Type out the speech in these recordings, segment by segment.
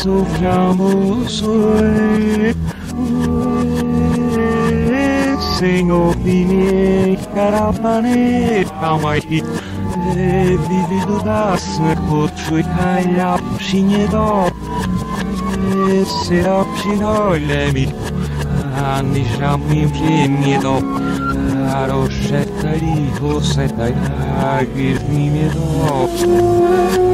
Soframos hoje, Senhor, vini caravane, calma aí, vivido da sua potrui caia psinie do, será psinole mi, ani jami psinie do, arošetari hosetaj, agirni mi do.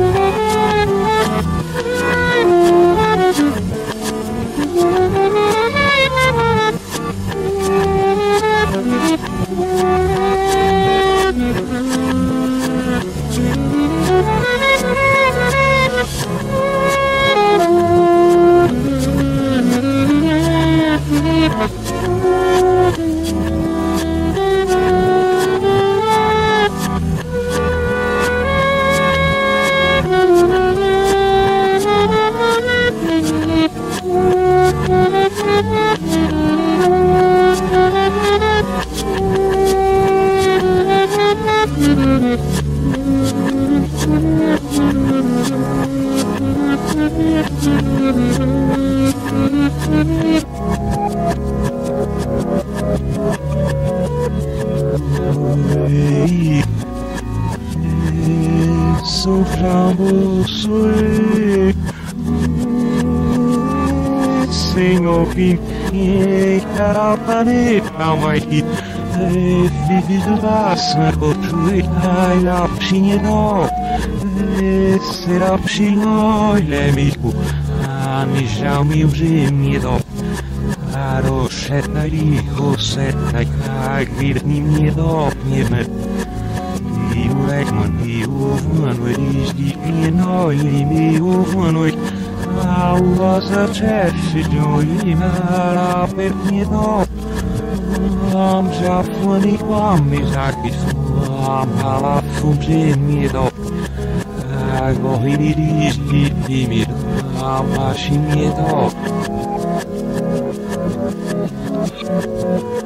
Soframos hoje, Senhor, vini caravane, calma aí, vivido da sua potrui caia psinie do, será psinole mi, ani jami psinie do, arošetari hosetaj, agirni mi do, pnieme. I uvman is die knoi mi uvman was a chef joy mara per miedo am jafuni quam misakis am hala fumje miedo ago hiris di timid am miedo.